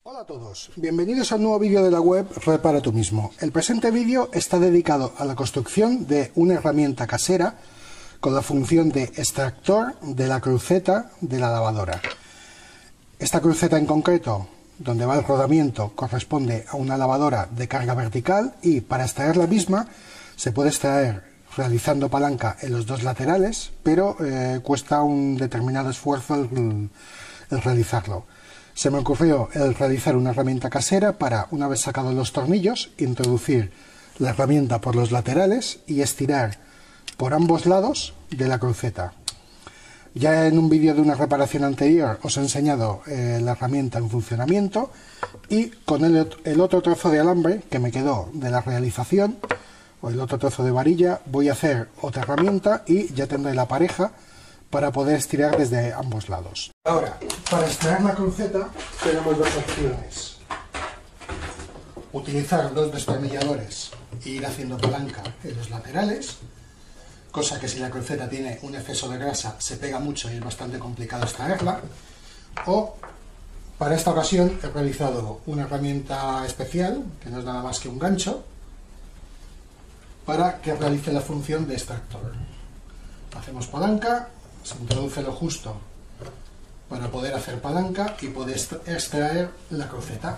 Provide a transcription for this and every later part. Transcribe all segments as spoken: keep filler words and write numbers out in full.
Hola a todos, bienvenidos al nuevo vídeo de la web Repara tú mismo. El presente vídeo está dedicado a la construcción de una herramienta casera con la función de extractor de la cruceta de la lavadora. Esta cruceta en concreto, donde va el rodamiento, corresponde a una lavadora de carga vertical y para extraer la misma se puede extraer realizando palanca en los dos laterales, pero eh, cuesta un determinado esfuerzo el, el realizarlo. Se me ocurrió el realizar una herramienta casera para, una vez sacados los tornillos, introducir la herramienta por los laterales y estirar por ambos lados de la cruceta. Ya en un vídeo de una reparación anterior os he enseñado eh, la herramienta en funcionamiento y con el, el otro trozo de alambre que me quedó de la realización, o el otro trozo de varilla, voy a hacer otra herramienta y ya tendré la pareja para poder estirar desde ambos lados. Ahora, para extraer la cruceta tenemos dos opciones: utilizar dos destornilladores e ir haciendo palanca en los laterales, cosa que si la cruceta tiene un exceso de grasa se pega mucho y es bastante complicado extraerla. O, para esta ocasión he realizado una herramienta especial, que no es nada más que un gancho, para que realice la función de extractor. Hacemos palanca, se introduce lo justo para poder hacer palanca y poder extraer la cruceta.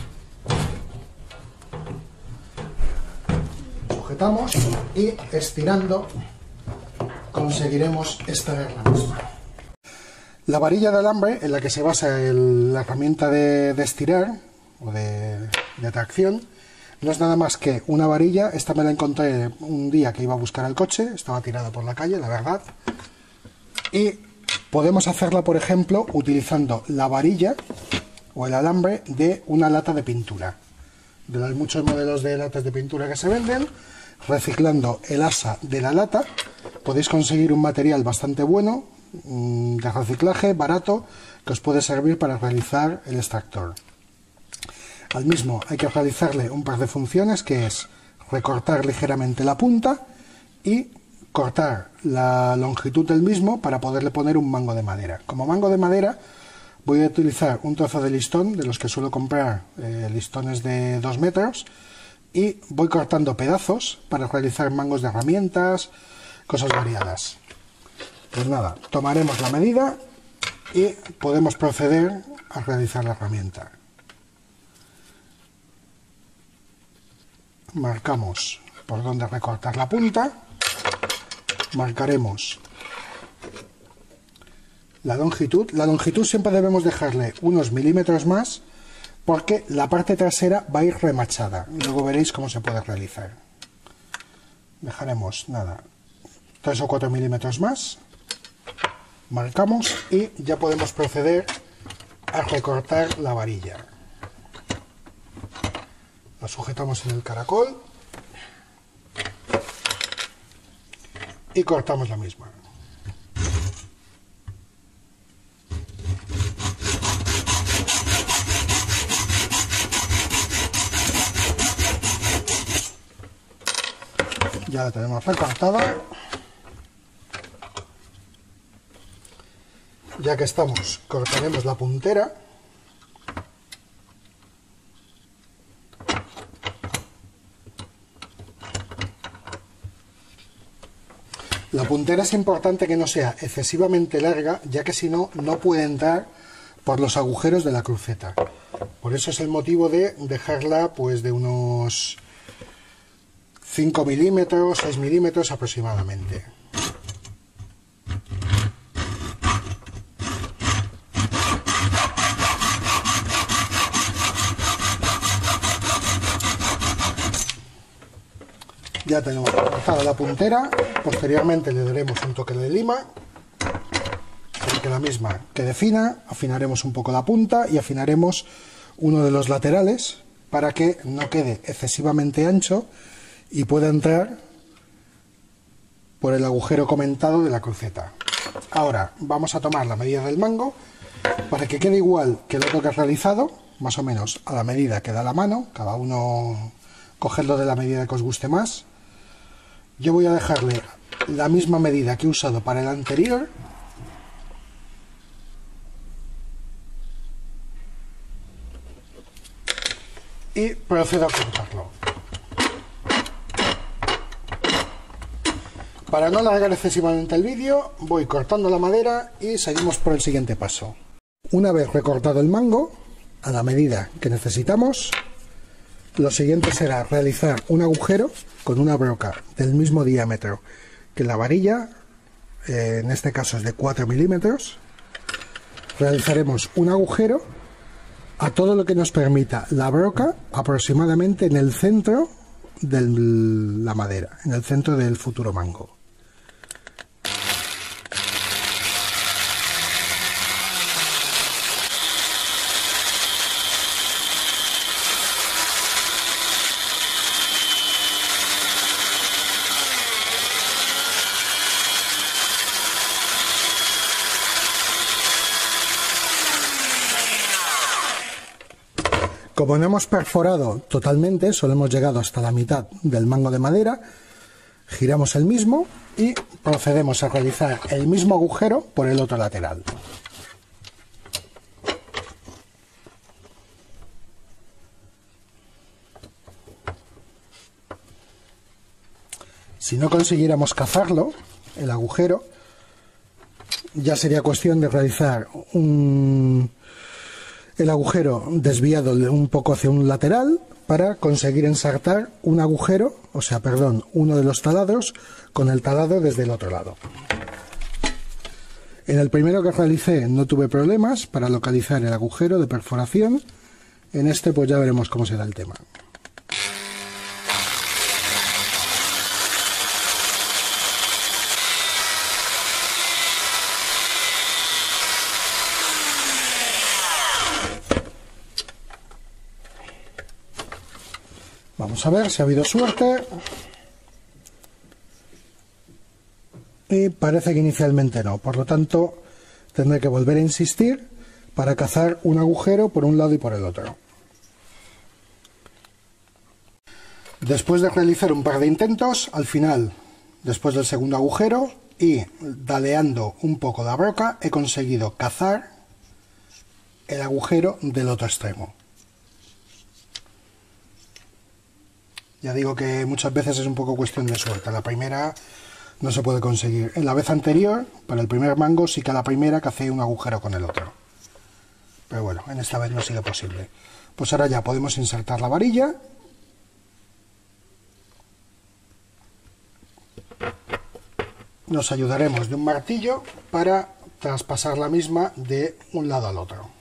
Sujetamos y estirando conseguiremos extraer la misma. La varilla de alambre en la que se basa el, la herramienta de, de estirar o de, de tracción no es nada más que una varilla. Esta me la encontré un día que iba a buscar el coche, estaba tirada por la calle, la verdad. Y podemos hacerla, por ejemplo, utilizando la varilla o el alambre de una lata de pintura. De los muchos modelos de latas de pintura que se venden, reciclando el asa de la lata, podéis conseguir un material bastante bueno, de reciclaje, barato, que os puede servir para realizar el extractor. Al mismo hay que realizarle un par de funciones, que es recortar ligeramente la punta y cortar la longitud del mismo para poderle poner un mango de madera. Como mango de madera voy a utilizar un trozo de listón, de los que suelo comprar, eh, listones de dos metros, y voy cortando pedazos para realizar mangos de herramientas, cosas variadas. Pues nada, tomaremos la medida y podemos proceder a realizar la herramienta. Marcamos por dónde recortar la punta, marcaremos la longitud. La longitud siempre debemos dejarle unos milímetros más porque la parte trasera va a ir remachada. Luego veréis cómo se puede realizar. Dejaremos nada, tres o cuatro milímetros más, marcamos y ya podemos proceder a recortar la varilla. La sujetamos en el caracol y cortamos la misma. Ya la tenemos recortada. Ya que estamos, cortaremos la puntera. La puntera es importante que no sea excesivamente larga, ya que si no, no puede entrar por los agujeros de la cruceta. Por eso es el motivo de dejarla pues de unos cinco milímetros, seis milímetros aproximadamente. Ya tenemos cortada la puntera, posteriormente le daremos un toque de lima para que la misma quede fina, afinaremos un poco la punta y afinaremos uno de los laterales para que no quede excesivamente ancho y pueda entrar por el agujero comentado de la cruceta. Ahora vamos a tomar la medida del mango para que quede igual que el otro que he realizado, más o menos a la medida que da la mano, cada uno cogedlo de la medida que os guste más. Yo voy a dejarle la misma medida que he usado para el anterior y procedo a cortarlo. Para no alargar excesivamente el vídeo, voy cortando la madera y seguimos por el siguiente paso. Una vez recortado el mango, a la medida que necesitamos, lo siguiente será realizar un agujero con una broca del mismo diámetro que la varilla, eh, en este caso es de cuatro milímetros. Realizaremos un agujero a todo lo que nos permita la broca, aproximadamente en el centro de la madera, en el centro del futuro mango. Como no hemos perforado totalmente, solo hemos llegado hasta la mitad del mango de madera, giramos el mismo y procedemos a realizar el mismo agujero por el otro lateral. Si no consiguiéramos cazarlo, el agujero, ya sería cuestión de realizar un... el agujero desviado un poco hacia un lateral para conseguir ensartar un agujero, o sea, perdón, uno de los taladros con el taladro desde el otro lado. En el primero que realicé no tuve problemas para localizar el agujero de perforación. En este pues ya veremos cómo será el tema. Vamos a ver si ha habido suerte. Y parece que inicialmente no, por lo tanto tendré que volver a insistir para cazar un agujero por un lado y por el otro. Después de realizar un par de intentos, al final, después del segundo agujero y daleando un poco la broca, he conseguido cazar el agujero del otro extremo. Ya digo que muchas veces es un poco cuestión de suerte. La primera no se puede conseguir. En la vez anterior, para el primer mango, sí que a la primera cacé un agujero con el otro. Pero bueno, en esta vez no ha sido posible. Pues ahora ya podemos insertar la varilla. Nos ayudaremos de un martillo para traspasar la misma de un lado al otro.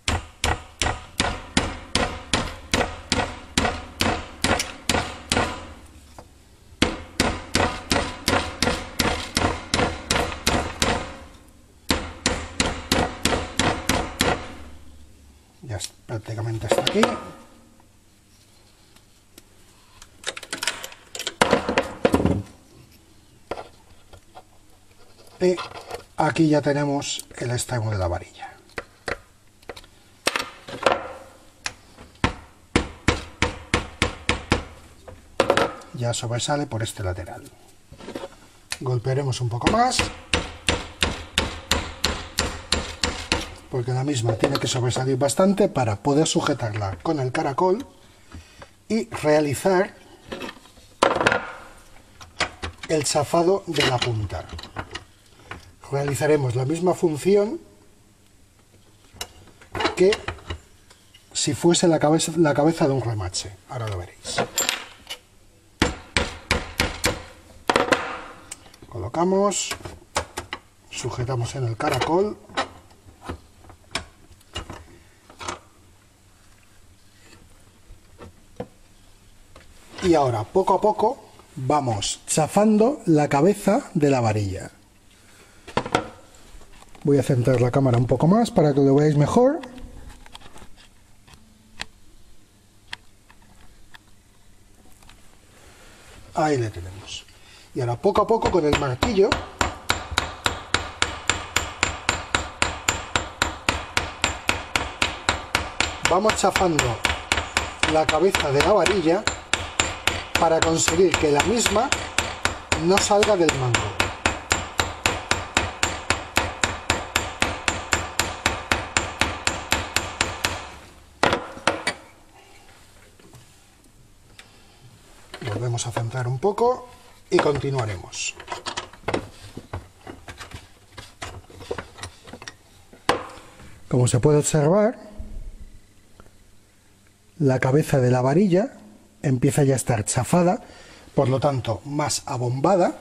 Ya prácticamente está aquí. Y aquí ya tenemos el extremo de la varilla. Ya sobresale por este lateral. Golpearemos un poco más, porque la misma tiene que sobresalir bastante para poder sujetarla con el caracol y realizar el chafado de la punta. Realizaremos la misma función que si fuese la cabeza, la cabeza de un remache. Ahora lo veréis. Colocamos, sujetamos en el caracol. Y ahora, poco a poco, vamos chafando la cabeza de la varilla. Voy a centrar la cámara un poco más para que lo veáis mejor. Ahí le tenemos. Y ahora, poco a poco, con el martillo, vamos chafando la cabeza de la varilla para conseguir que la misma no salga del mango. Vamos a centrar un poco y continuaremos. Como se puede observar, la cabeza de la varilla empieza ya a estar chafada, por lo tanto más abombada.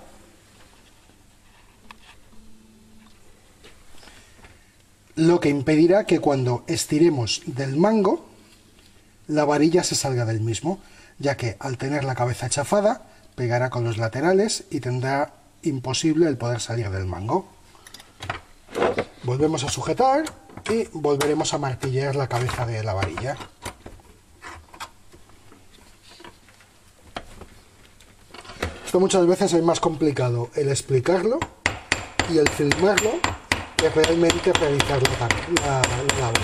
Lo que impedirá que cuando estiremos del mango, la varilla se salga del mismo, ya que al tener la cabeza chafada, pegará con los laterales y tendrá imposible el poder salir del mango. Volvemos a sujetar y volveremos a martillear la cabeza de la varilla. Esto muchas veces es más complicado el explicarlo y el filmarlo que realmente realizar la, la, la labor.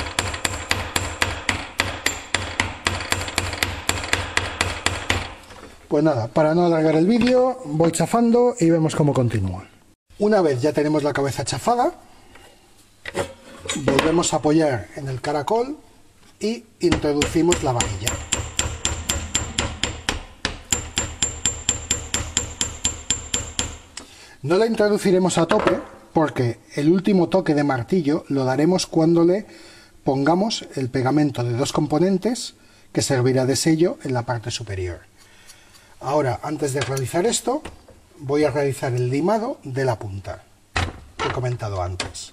Pues nada, para no alargar el vídeo, voy chafando y vemos cómo continúa. Una vez ya tenemos la cabeza chafada, volvemos a apoyar en el caracol y introducimos la varilla. No la introduciremos a tope porque el último toque de martillo lo daremos cuando le pongamos el pegamento de dos componentes que servirá de sello en la parte superior. Ahora, antes de realizar esto, voy a realizar el limado de la punta que he comentado antes.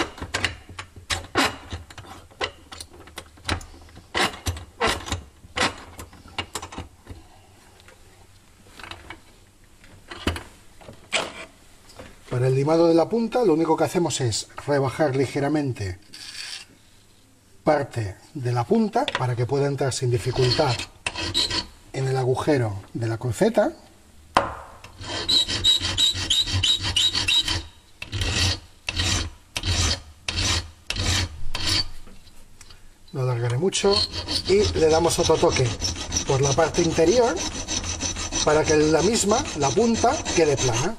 Para el limado de la punta lo único que hacemos es rebajar ligeramente parte de la punta para que pueda entrar sin dificultad en el agujero de la cruceta. No alargaré mucho y le damos otro toque por la parte interior para que la misma, la punta, quede plana.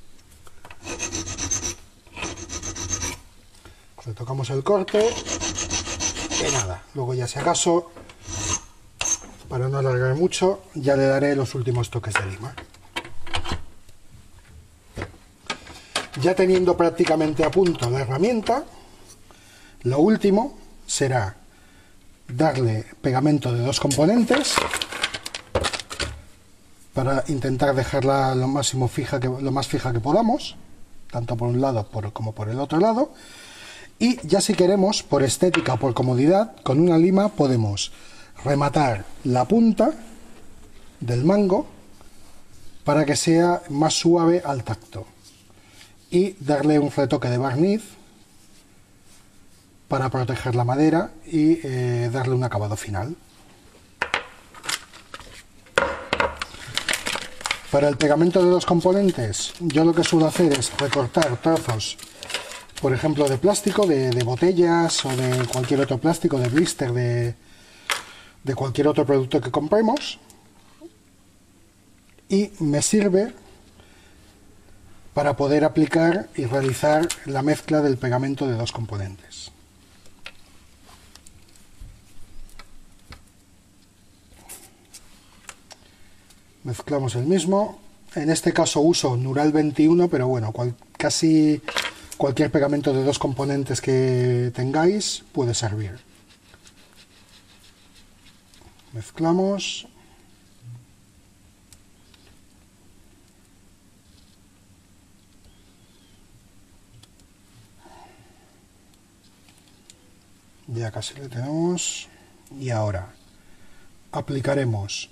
Retocamos el corte y nada, luego ya si acaso, para no alargar mucho, ya le daré los últimos toques de lima. Ya teniendo prácticamente a punto la herramienta, lo último será darle pegamento de dos componentes para intentar dejarla lo máximo fija que, lo más fija que podamos, tanto por un lado por, como por el otro lado. Y ya si queremos, por estética o por comodidad, con una lima podemos rematar la punta del mango para que sea más suave al tacto y darle un retoque de barniz para proteger la madera y eh, darle un acabado final. Para el pegamento de dos componentes, yo lo que suelo hacer es recortar trozos, por ejemplo, de plástico, de, de botellas o de cualquier otro plástico, de blister, de, de cualquier otro producto que compremos. Y me sirve para poder aplicar y realizar la mezcla del pegamento de dos componentes. Mezclamos el mismo. En este caso uso Nural veintiuno, pero bueno, cual, casi... cualquier pegamento de dos componentes que tengáis puede servir. Mezclamos. Ya casi lo tenemos. Y ahora aplicaremos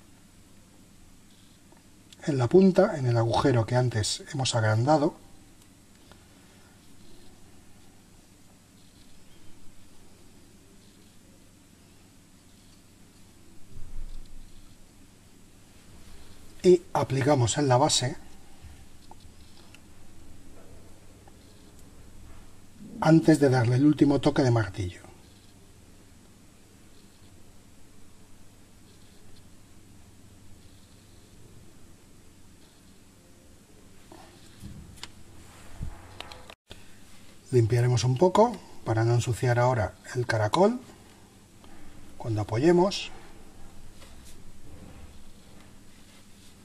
en la punta, en el agujero que antes hemos agrandado, y aplicamos en la base antes de darle el último toque de martillo. Limpiaremos un poco para no ensuciar ahora el caracol cuando apoyemos.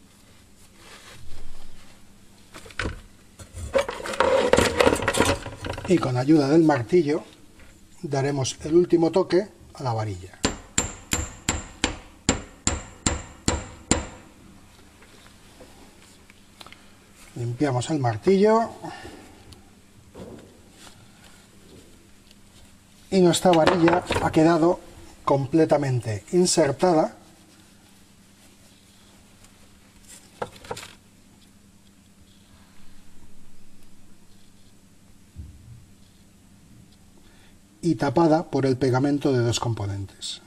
y con ayuda del martillo daremos el último toque a la varilla. Limpiamos el martillo y nuestra varilla ha quedado completamente insertada y tapada por el pegamento de dos componentes.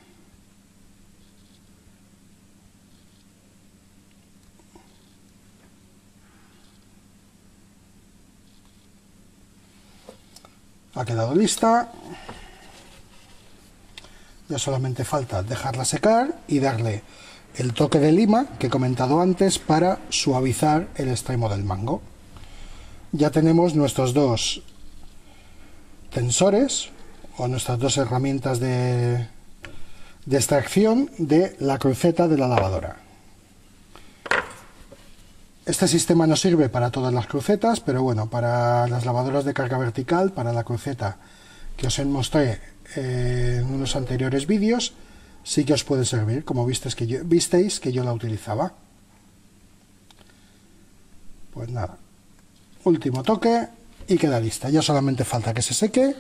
Ha quedado lista. Ya solamente falta dejarla secar y darle el toque de lima que he comentado antes para suavizar el extremo del mango. Ya tenemos nuestros dos tensores o nuestras dos herramientas de, de extracción de la cruceta de la lavadora. Este sistema no sirve para todas las crucetas, pero bueno, para las lavadoras de carga vertical, para la cruceta que os mostré eh, en unos anteriores vídeos, sí que os puede servir, como visteis que yo, visteis que yo la utilizaba. Pues nada, último toque y queda lista. Ya solamente falta que se seque,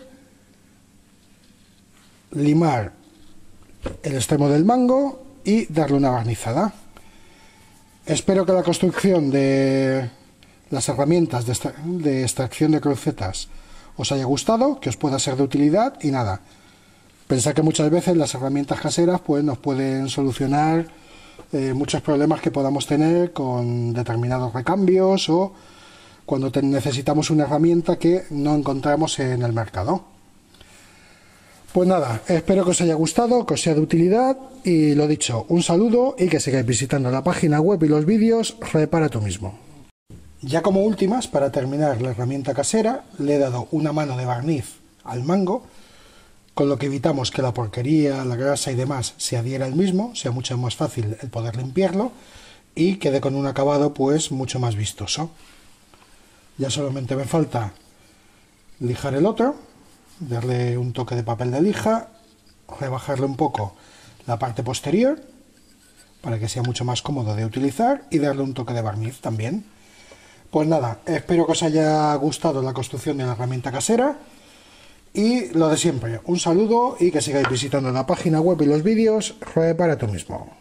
limar el extremo del mango y darle una barnizada. Espero que la construcción de las herramientas de, extra de extracción de crucetas os haya gustado, que os pueda ser de utilidad y nada. Pensad que muchas veces las herramientas caseras pues nos pueden solucionar eh, muchos problemas que podamos tener con determinados recambios o cuando necesitamos una herramienta que no encontramos en el mercado. Pues nada, espero que os haya gustado, que os sea de utilidad y lo dicho, un saludo y que sigáis visitando la página web y los vídeos Repara tú mismo. Ya como últimas, para terminar la herramienta casera, le he dado una mano de barniz al mango, con lo que evitamos que la porquería, la grasa y demás se adhiera al mismo, sea mucho más fácil el poder limpiarlo y quede con un acabado pues mucho más vistoso. Ya solamente me falta lijar el otro, darle un toque de papel de lija, rebajarle un poco la parte posterior para que sea mucho más cómodo de utilizar y darle un toque de barniz también. Pues nada, espero que os haya gustado la construcción de la herramienta casera y lo de siempre, un saludo y que sigáis visitando la página web y los vídeos Repara tú mismo.